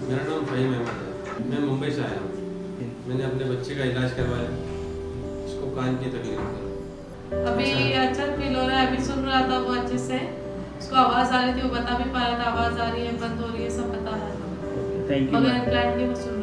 मेरा नाम फ़हीम अहमद है। मैं मुंबई से आया हूँ। मैंने अपने बच्चे का इलाज करवाया, उसको कान की तकलीफ है। अभी अच्छा फील हो रहा है। अभी सुन रहा था वो अच्छे से, उसको आवाज़ आ रही थी, वो बता भी पा रहा था आवाज़ आ रही है, बंद हो रही है, सब बता रहा था, थैंक यू मगर इम्प्लांट नहीं वो सुन